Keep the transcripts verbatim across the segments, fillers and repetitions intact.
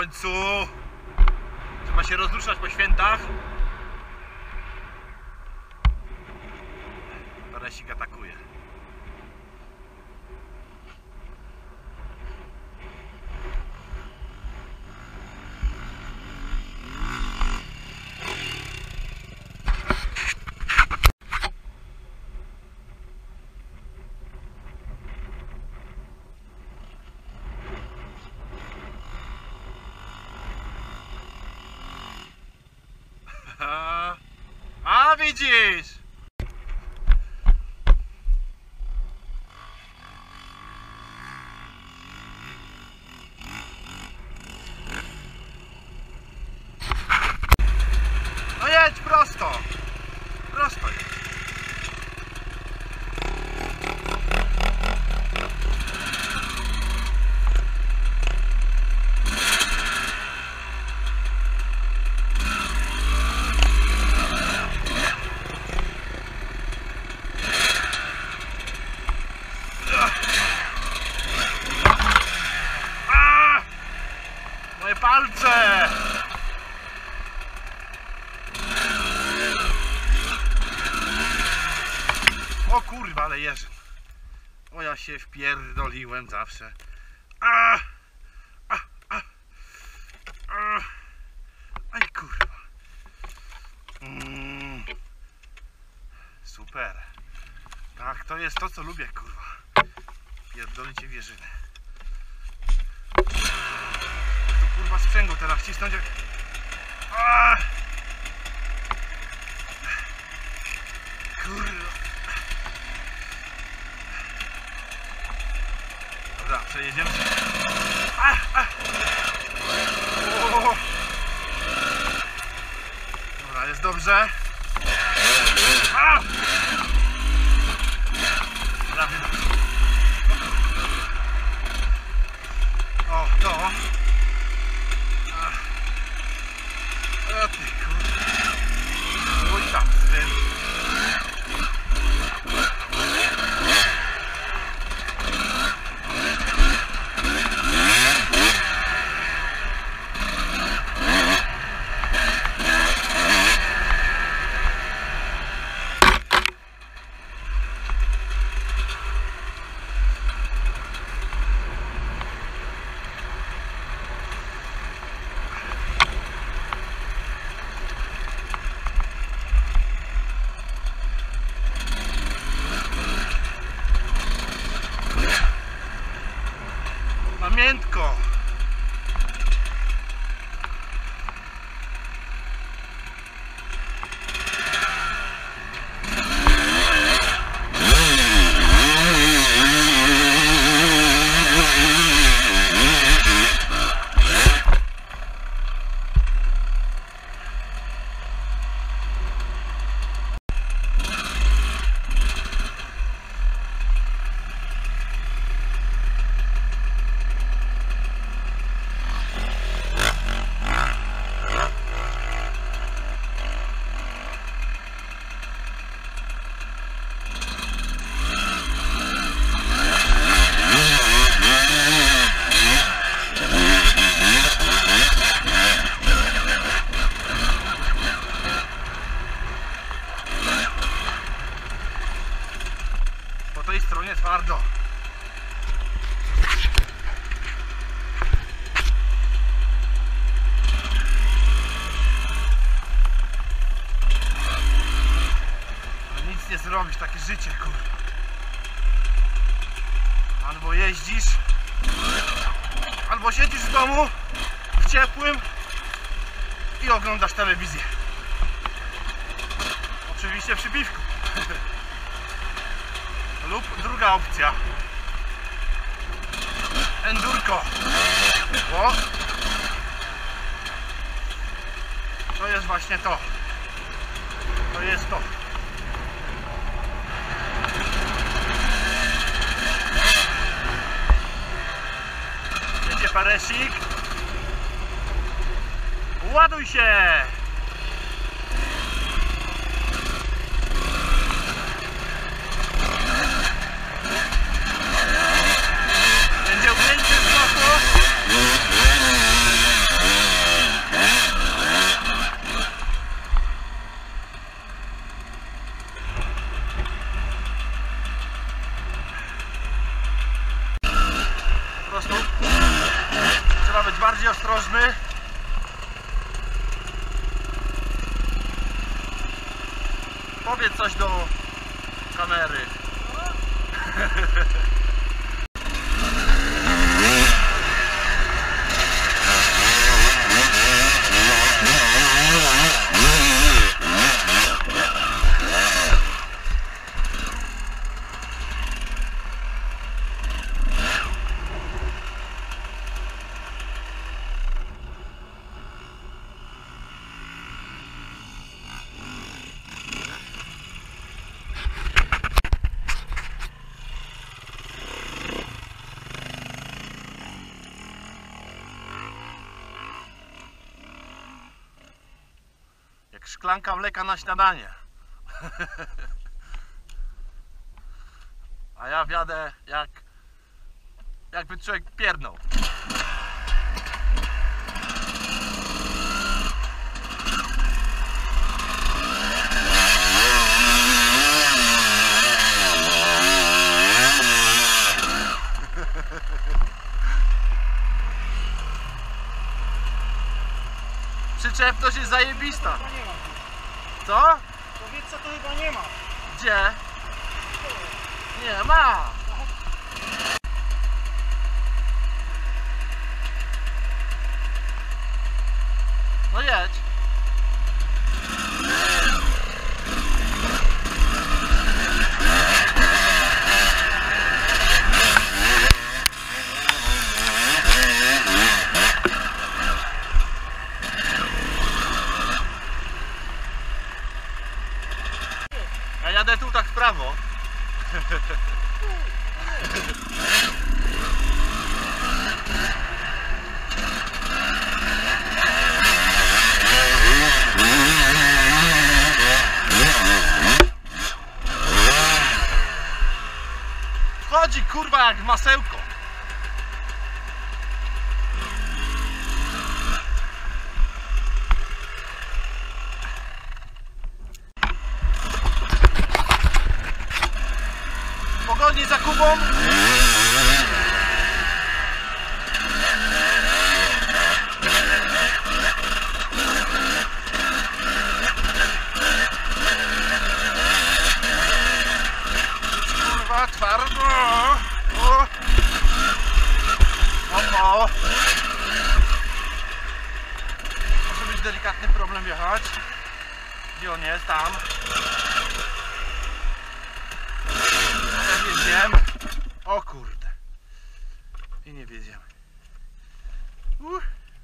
końcu trzeba się rozruszać po świętach. Paresik atakuje. A widzisz! No jedź prosto! Prosto jedź! Moje palce! O kurwa, ale jeżdżę. O, ja się wpierdoliłem zawsze. A! A! A! A! Aj kurwa. Mm. Super. Tak, to jest to, co lubię, kurwa. Pierdolicie wieżyny. Kurwa sprzęgło teraz wcisnąć jak... Aaaa! Kurwa. Dobra, przejedziemy. A, a. O. Dobra, jest dobrze. A. Prawie dobrze. O, to. O ty kurwa. Oj tam z tym. Miętko. Po tej stronie twardo. No nic nie zrobisz, takie życie, kurwa. Albo jeździsz, albo siedzisz w domu w ciepłym i oglądasz telewizję. Oczywiście przy piwku. Lub druga opcja. Endurko. O! To jest właśnie to. To jest to. Jedzie Paresik. Ładuj się! Będzie ujęcie z boku. Trzeba być bardziej ostrożny. Powiedz coś do kamery. Jak szklanka mleka na śniadanie. A ja wjadę jak jakby człowiek pierdnął. Przyczepność jest zajebista. Co? Powietrza to chyba nie ma. Gdzie? Nie ma. No jedź. Ja jadę tu tak w prawo. Wchodzi kurwa jak w masełko. Pogoni za Kubą. Kurwa twardo. O. O. Może być delikatny problem wjechać. Gdzie on jest? Tam. Wjedziemy. O kurde. I nie wjedziemy. Uh.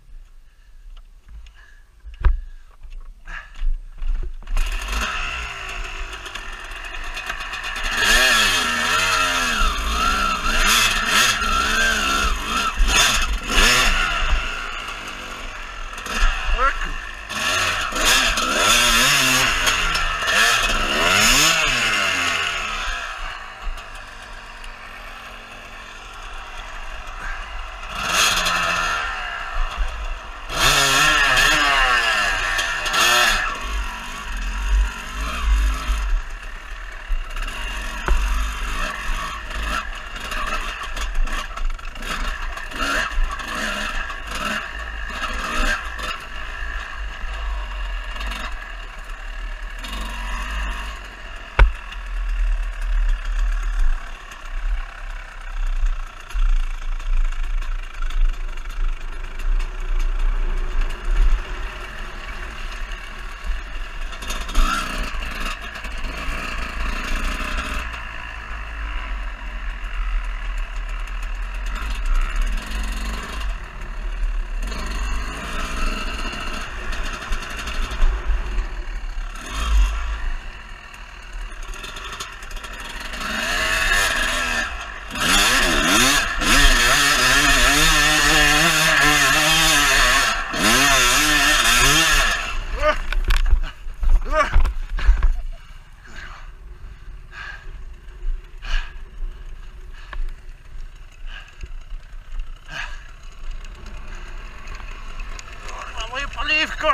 Moje paliwko!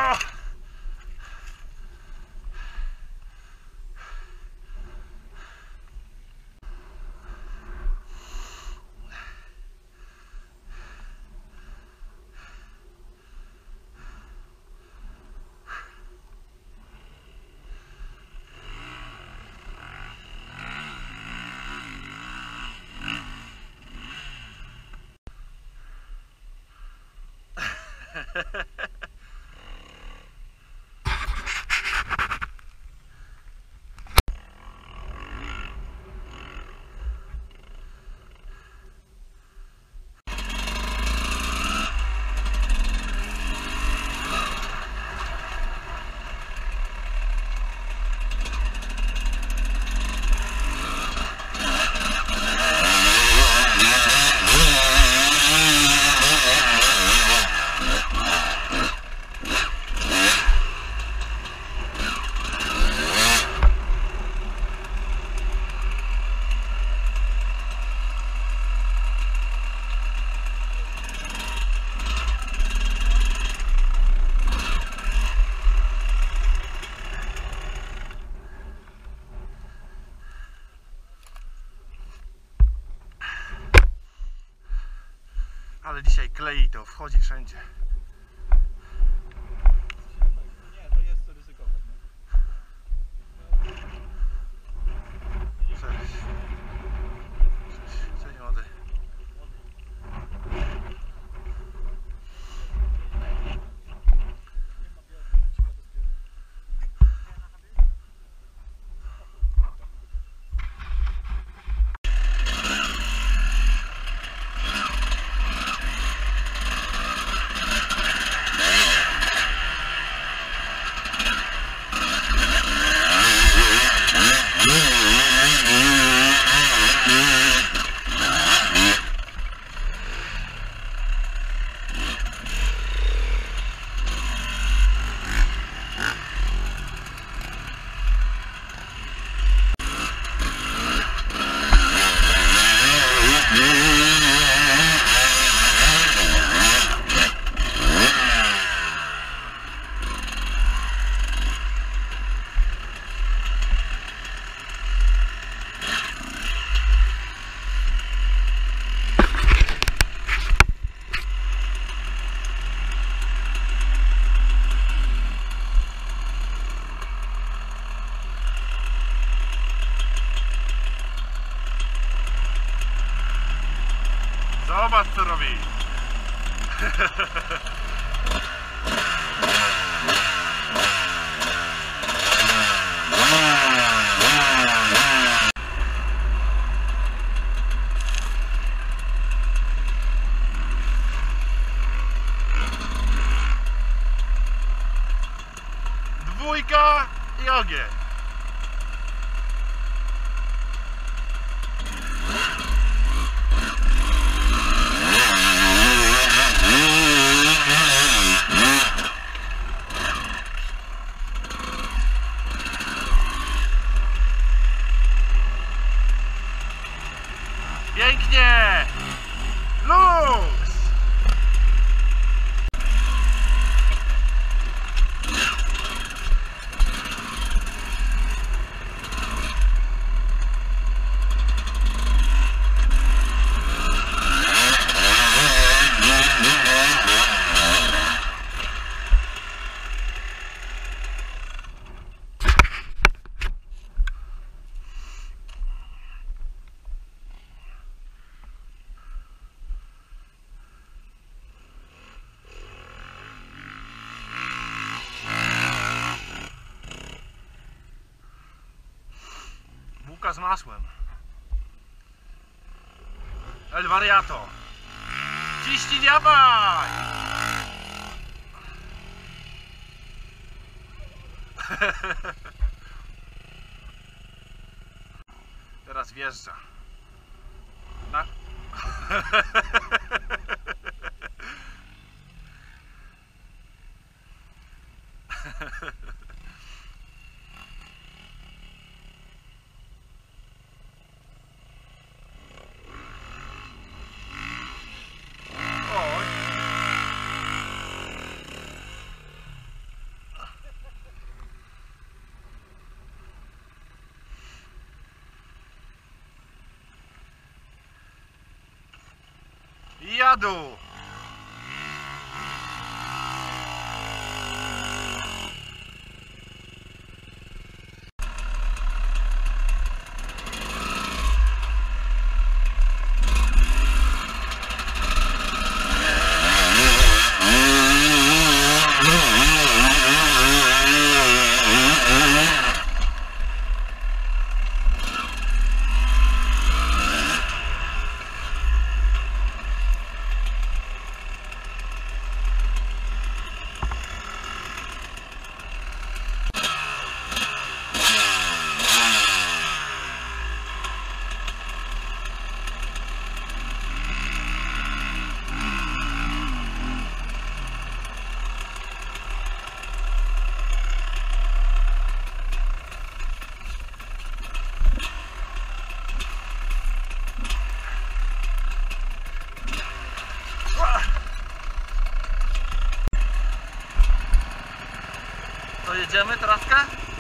Ale dzisiaj klei to, wchodzi wszędzie. Nie, to jest to ryzykowe. Cześć. Cześć, cześć młody. Zobacz co robi. Dwójka i ogień. Pięknie! Luz! Bułka z masłem. El wariato. Ciśnij, dawaj! Teraz wjeżdża. Na... Oj. Jadu! Jedziemy traskę?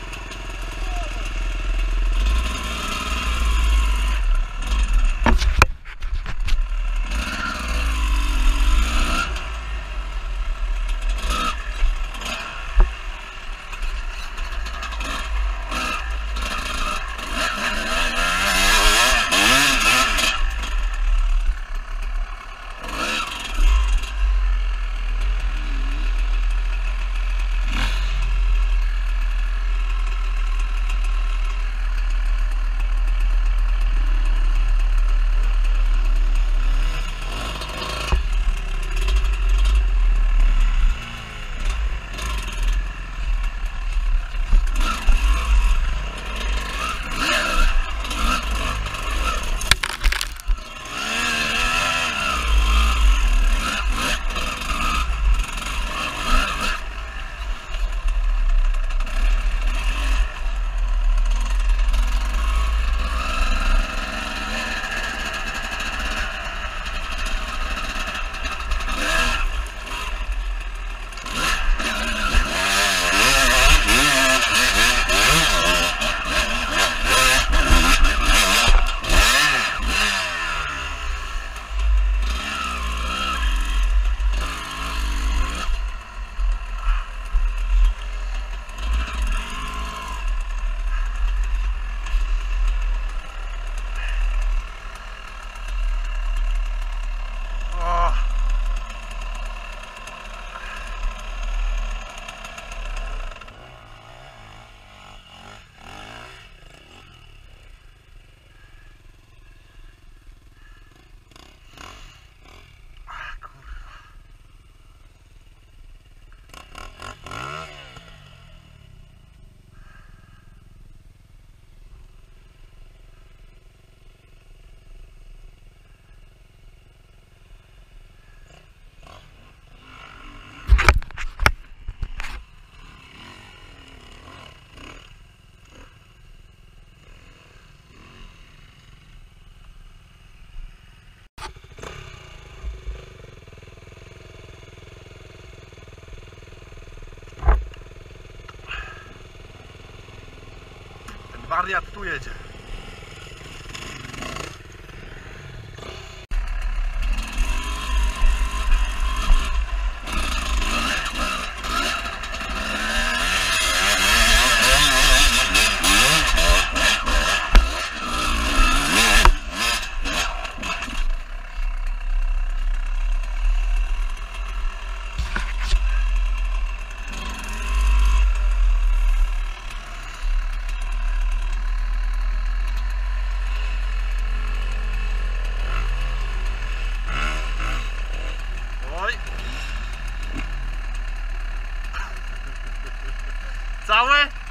Wariat tu jedzie. Całe?